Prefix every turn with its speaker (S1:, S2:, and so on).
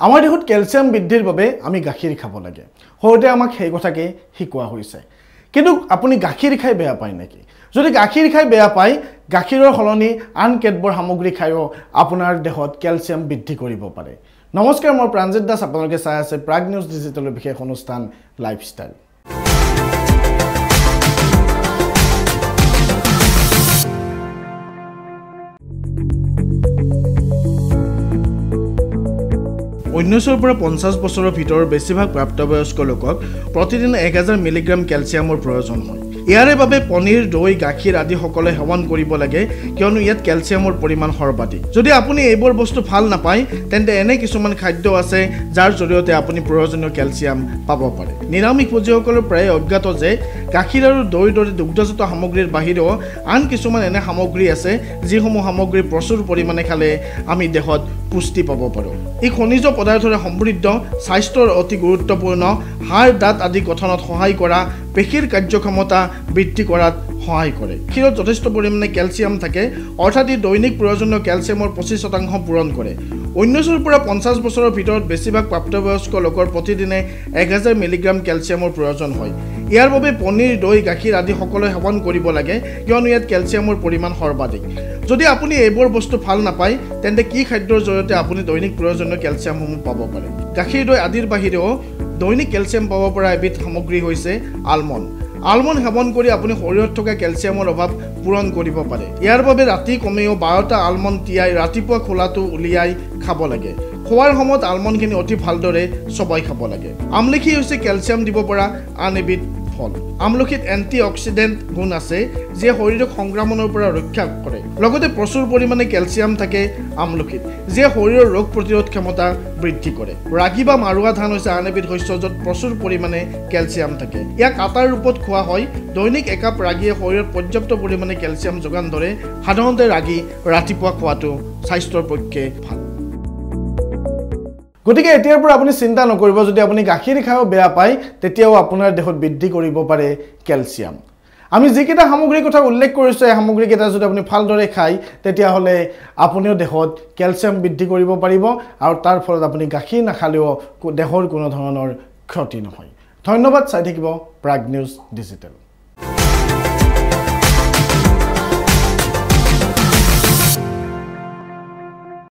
S1: আমাৰ দেহত ক্যালসিয়াম বৃদ্ধিৰ বাবে আমি গাখীৰ খাব লাগে হওঁতে আমাক সেই কথাকে শিকোৱা হৈছে কিন্তু আপুনি গাখীৰ খাই বেয়া পায় নেকি যদি গাখীৰ খাই বেয়া পায় গাখীৰৰ সলনি আন কেতবোৰ সামগ্ৰী খায়ও আপোনাৰ দেহত ক্যালসিয়াম বৃদ্ধি কৰিব পাৰে নমস্কাৰ মই প্ৰাঞ্জিত দাস আপোনালোকে চাই আছে প্ৰাগ নিউজ ডিজিটেলৰ বিশেষ অনুষ্ঠান লাইফষ্টাইল উন্নৈছৰ পৰা 50 বছৰৰ ভিতৰৰ বেছিভাগ প্ৰাপ্তবয়স্ক লোকক প্ৰতিদিনে 1000 মিলিগ্ৰাম ক্যালসিয়ামৰ প্ৰয়োজন হয় ইয়াৰে বাবে পনীৰ দৈ গাখীৰ আদি সকলে সেৱন কৰিব লাগে কিয়নো ইয়াত ক্যালসিয়ামৰ পৰিমাণ সৰ্বাধিক যদি আপুনি এইবোৰ বস্তু ভাল নাপায় তেন্তে এনে কিছুমান খাদ্য আছে যাৰ জৰিয়তে আপুনি প্ৰয়োজনীয় ক্যালসিয়াম পাব পাৰে নিৰামিষ ভোজীসকলৰ প্ৰায় অজ্ঞাত যে গাখীৰ আৰু দৈৰ দৰে দুগ্ধজাত সামগ্ৰীৰ বাহিৰেও আন কিছুমান এনে সামগ্ৰী আছে যিসমূহ সামগ্ৰী প্ৰচুৰ পৰিমাণে খালে আমি দেহত পুষ্টি পাব পাৰোঁ এই খনিজ পদাৰ্থৰে সমৃদ্ধ স্বাস্থ্যৰ অতি গুৰুত্বপূৰ্ণ হাড় দাঁত আদি গঠনত সহায় কৰা পেশীৰ কাৰ্যক্ষমতা বৃদ্ধি কৰাত সহায় কৰে ক্ষীৰত যথেষ্ট পৰিমাণে ক্যালসিয়াম থাকে অৰ্থাৎ ই দৈনিক প্ৰয়োজনীয় ক্যালসিয়ামৰ 25% পূৰণ কৰে 19 পৰা 50 বছৰৰ ভিতৰত বেছিভাগ প্ৰাপ্তবয়স্ক লোকৰ প্ৰতিদিনে 1000 মিলিগ্ৰাম ক্যালসিয়ামৰ প্ৰয়োজন হয় ইয়াৰ বাবে পনীৰ দৈ গাখীৰ আদি সকলো সেৱন কৰিব লাগে কিয়নো ইয়াত ক্যালসিয়ামৰ পৰিমাণ সৰ্বাধিক যদি আপুনি এইবোৰ বস্তু ভাল নাপায় তেন্তে কি খাদ্যৰ জৰিয়তে আপুনি দৈনিক প্ৰয়োজনীয় ক্যালসিয়ামসমূহ পাব পাৰে গাখীৰ দৈ আদিৰ বাহিৰেও দৈনিক ক্যালসিয়াম পাব পৰা এবিধ সামগ্ৰী হৈছে আলমণ্ড আলমণ্ড সেৱন কৰি আপুনি শৰীৰত থকা ক্যালসিয়ামৰ অভাৱ পূৰণ কৰিব পাৰে ইয়াৰ বাবে ৰাতি কমেও 12টা আলমণ্ড তিয়াই ৰাতিপুৱা খোলাটো উলিয়াই খাব লাগে খোৱাৰ সময়ত আলমণ্ডখিনি অতি ভালদৰে চবাই খাব লাগে আমলখি হৈছে ক্যালসিয়াম দিব পৰা আন এবিধ ফল আমলখিত এন্টিঅক্সিডেন্ট গুণ আছে যে শৰীৰক সংক্ৰমণৰ পৰা ৰক্ষা কৰে লগতে প্ৰচুৰ পৰিমাণে ক্যালসিয়াম থাকে আমলখিত যে শৰীৰৰ ৰোগ প্ৰতিৰোধ ক্ষমতা বৃদ্ধি কৰে ৰাগী বা মাৰুৱা ধান হৈছে আন এবিধ শস্য য'ত প্ৰচুৰ পৰিমাণে ক্যালসিয়াম থাকে ইয়াক আটাৰ ৰূপত খোৱা হয় দৈনিক একাপ ৰাগীয়ে শৰীৰত পৰ্যাপ্ত পৰিমাণে ক্যালসিয়াম যোগান ধৰে সাধাৰণতে ৰাগী ৰাতিপুৱা খোৱাটো স্বাস্থ্যৰ পক্ষে ভাল গতিকে এতিয়াৰ পৰা আপুনি চিন্তা নকৰিব যদি আপুনি গাখীৰ খাও বেয়া পায় তেতিয়াও আপোনাৰ দেহত বৃদ্ধি কৰিব পাৰে ক্যালসিয়াম আমি যিকেইটা সামগ্ৰীৰ কথা উল্লেখ কৰিছো এই সামগ্ৰীকেইটা যদি আপুনি ভালদৰে খায় তেতিয়া হলে আপুনিও দেহত ক্যালসিয়াম বৃদ্ধি কৰিব পাৰিব আৰু তাৰ ফলত আপুনি গাখীৰ নাখালেও দেহৰ কোনো ধৰণৰ ক্ষতি নহয় ধন্যবাদ চাই থাকিব প্ৰাগ নিউজ ডিজিটেল